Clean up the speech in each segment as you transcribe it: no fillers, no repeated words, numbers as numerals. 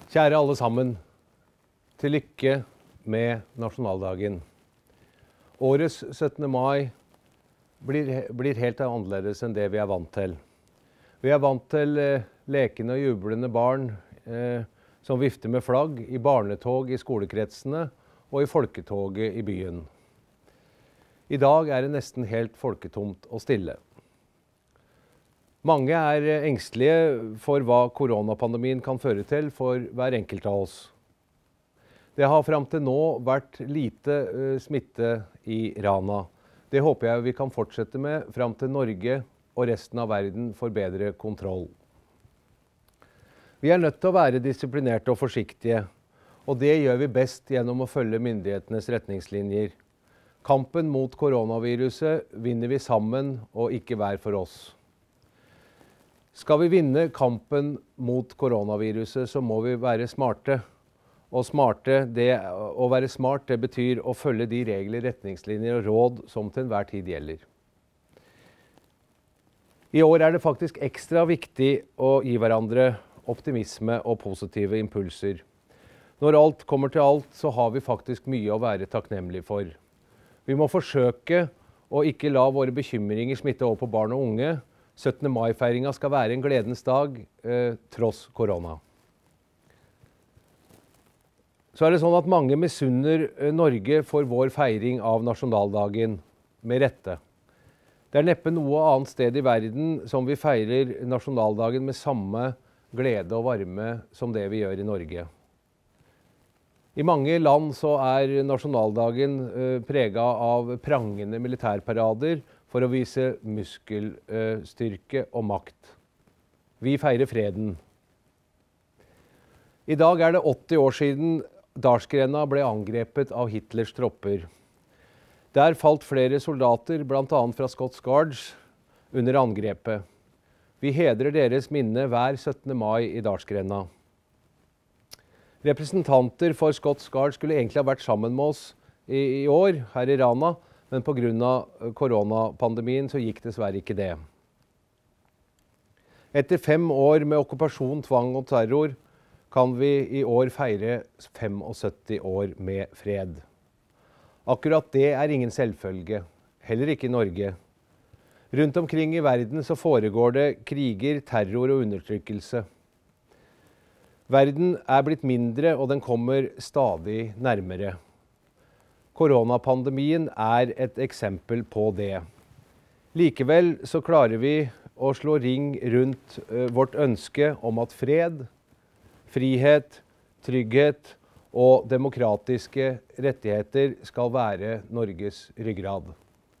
Kjære alle sammen, til lykke med nasjonaldagen. Årets 17. mai blir helt annerledes enn det vi er vant til. Vi er vant til lekende og jublende barn som vifter med flagg i barnetog i skolekretsene og i folketoget i byen. I dag er det nesten helt folketomt og stille. Mange er engstelige for hva koronapandemien kan føre til for hver enkelt av oss. Det har fram til nå vært lite smitte i Rana. Det håper jeg vi kan fortsette med fram til Norge og resten av verden får bedre kontroll. Vi er nødt til å være disiplinerte og forsiktige, og det gjør vi best gjennom å følge myndighetenes retningslinjer. Kampen mot koronaviruset vinner vi sammen og ikke hver for oss. Skal vi vinne kampen mot koronaviruset, så må vi være smarte. Og å være smart, det betyr å følge de regler, retningslinjer og råd som til enhver tid gjelder. I år er det faktisk ekstra viktig å gi hverandre optimisme og positive impulser. Når alt kommer til alt, så har vi faktisk mye å være takknemlige for. Vi må forsøke å ikke la våre bekymringer smitte over på barn og unge. 17. mai-feiringen skal være en gledens dag, tross korona. Så er det sånn at mange misunner Norge for vår feiring av nasjonaldagen, med rette. Det er neppe noe annet sted i verden som vi feirer nasjonaldagen med samme glede og varme som det vi gjør i Norge. I mange land så er nasjonaldagen preget av prangende militærparader for å vise muskelstyrke og makt. Vi feirer freden. I dag er det 80 år siden Dalsgrena ble angrepet av Hitlers tropper. Der falt flere soldater, blant annet fra Scots Guards, under angrepet. Vi hedrer deres minne hver 17. mai i Dalsgrena. Representanter for Scots Guards skulle egentlig ha vært sammen med oss i år her i Rana, men på grunn av koronapandemien så gikk dessverre ikke det. Etter 5 år med okkupasjon, tvang og terror kan vi i år feire 75 år med fred. Akkurat det er ingen selvfølge, heller ikke i Norge. Rundt omkring i verden så foregår det kriger, terror og undertrykkelse. Verden er blitt mindre, og den kommer stadig nærmere. Koronapandemien er et eksempel på det. Likevel så klarer vi å slå ring rundt vårt ønske om at fred, frihet, trygghet og demokratiske rettigheter skal være Norges ryggrad.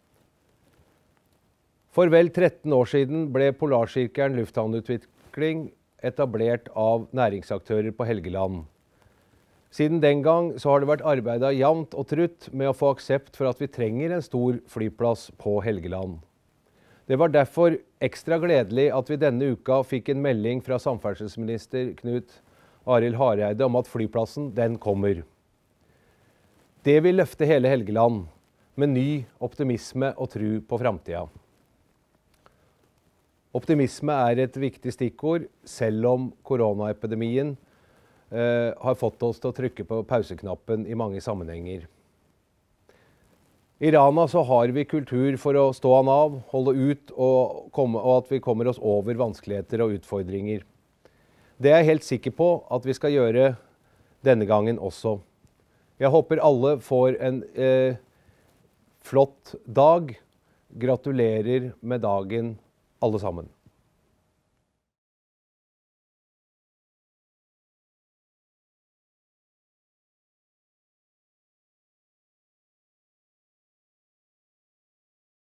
For vel 13 år siden ble Polarsirkelen lufthavnutvikling etablert av næringsaktører på Helgeland. Siden den gang så har det vært arbeidet jevnt og trutt med å få aksept for at vi trenger en stor flyplass på Helgeland. Det var derfor ekstra gledelig at vi denne uka fikk en melding fra samferdselsminister Knut Arild Hareide om at flyplassen den kommer. Det vil løfte hele Helgeland med ny optimisme og tro på framtida. Optimisme er et viktig stikkord, selv om koronaepidemien har fått oss til å trykke på pauseknappen i mange sammenhenger. I Rana så har vi kultur for å stå an av, holde ut og at vi kommer oss over vanskeligheter og utfordringer. Det er jeg helt sikker på at vi skal gjøre denne gangen også. Jeg håper alle får en flott dag. Gratulerer med dagen, alle sammen.